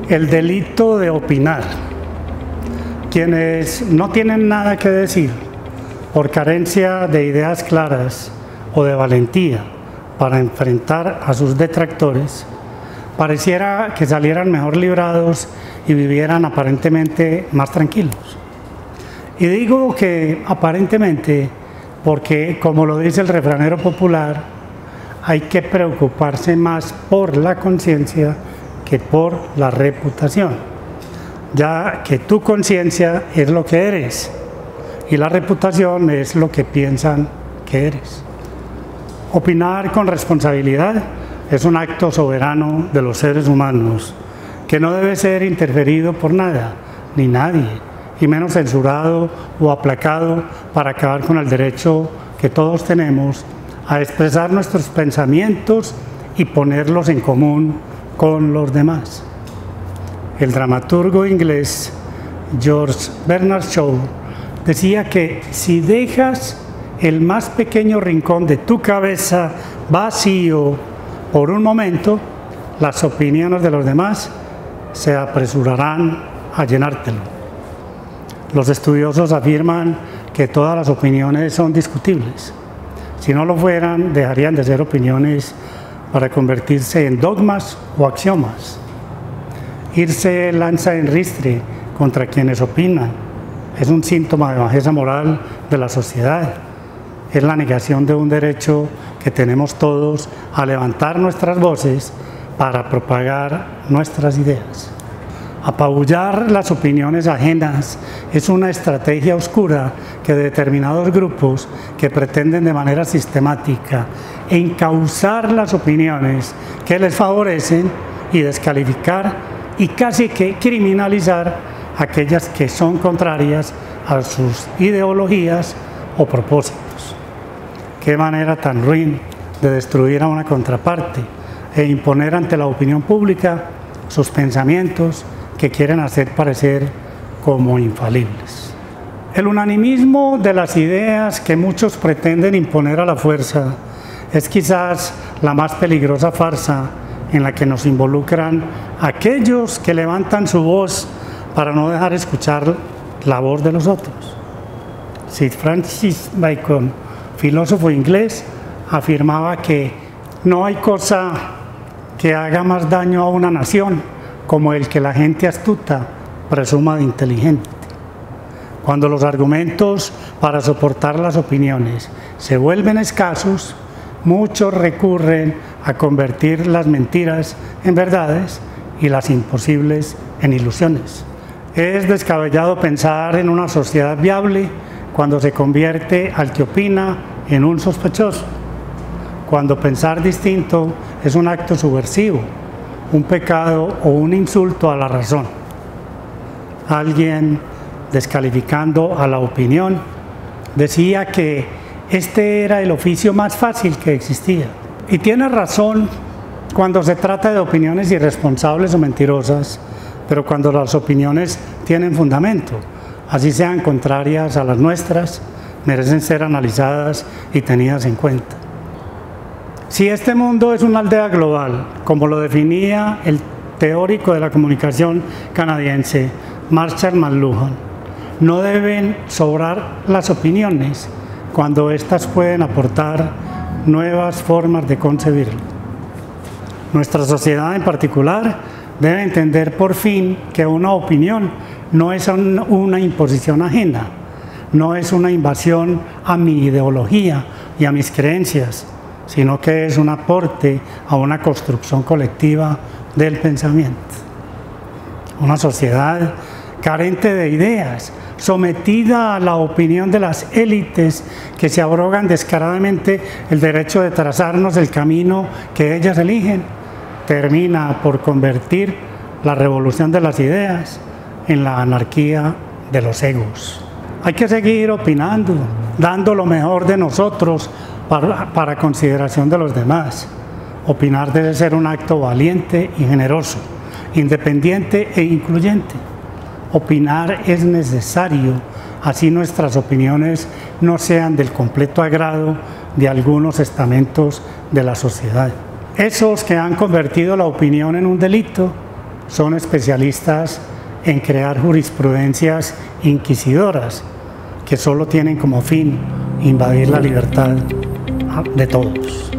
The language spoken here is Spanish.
El delito de opinar. Quienes no tienen nada que decir por carencia de ideas claras o de valentía para enfrentar a sus detractores, pareciera que salieran mejor librados y vivieran aparentemente más tranquilos. Y digo que aparentemente porque, como lo dice el refranero popular, hay que preocuparse más por la conciencia que por la reputación, ya que tu conciencia es lo que eres y la reputación es lo que piensan que eres. Opinar con responsabilidad es un acto soberano de los seres humanos que no debe ser interferido por nada ni nadie, y menos censurado o aplacado para acabar con el derecho que todos tenemos a expresar nuestros pensamientos y ponerlos en común con los demás. El dramaturgo inglés George Bernard Shaw decía que si dejas el más pequeño rincón de tu cabeza vacío por un momento, las opiniones de los demás se apresurarán a llenártelo. Los estudiosos afirman que todas las opiniones son discutibles. Si no lo fueran, dejarían de ser opiniones para convertirse en dogmas o axiomas. Irse lanza en ristre contra quienes opinan es un síntoma de bajeza moral de la sociedad. Es la negación de un derecho que tenemos todos a levantar nuestras voces para propagar nuestras ideas. Apabullar las opiniones ajenas es una estrategia oscura que determinados grupos que pretenden de manera sistemática encauzar las opiniones que les favorecen y descalificar y casi que criminalizar aquellas que son contrarias a sus ideologías o propósitos. Qué manera tan ruin de destruir a una contraparte e imponer ante la opinión pública sus pensamientos que quieren hacer parecer como infalibles. El unanimismo de las ideas que muchos pretenden imponer a la fuerza es quizás la más peligrosa farsa en la que nos involucran aquellos que levantan su voz para no dejar escuchar la voz de los otros. Sir Francis Bacon, filósofo inglés, afirmaba que no hay cosa que haga más daño a una nación como el que la gente astuta presuma de inteligente. Cuando los argumentos para soportar las opiniones se vuelven escasos, muchos recurren a convertir las mentiras en verdades y las imposibles en ilusiones. Es descabellado pensar en una sociedad viable cuando se convierte al que opina en un sospechoso, cuando pensar distinto es un acto subversivo, un pecado o un insulto a la razón. Alguien, descalificando a la opinión, decía que este era el oficio más fácil que existía. Y tiene razón cuando se trata de opiniones irresponsables o mentirosas, pero cuando las opiniones tienen fundamento, así sean contrarias a las nuestras, merecen ser analizadas y tenidas en cuenta. Si este mundo es una aldea global, como lo definía el teórico de la comunicación canadiense Marshall McLuhan, no deben sobrar las opiniones cuando éstas pueden aportar nuevas formas de concebirlo. Nuestra sociedad en particular debe entender por fin que una opinión no es una imposición ajena, no es una invasión a mi ideología y a mis creencias, sino que es un aporte a una construcción colectiva del pensamiento. Una sociedad carente de ideas, sometida a la opinión de las élites que se abrogan descaradamente el derecho de trazarnos el camino que ellas eligen, termina por convertir la revolución de las ideas en la anarquía de los egos. Hay que seguir opinando, dando lo mejor de nosotros para consideración de los demás. Opinar debe ser un acto valiente y generoso, independiente e incluyente. Opinar es necesario, así nuestras opiniones no sean del completo agrado de algunos estamentos de la sociedad. Esos que han convertido la opinión en un delito son especialistas en crear jurisprudencias inquisidoras que solo tienen como fin invadir la libertad de todos.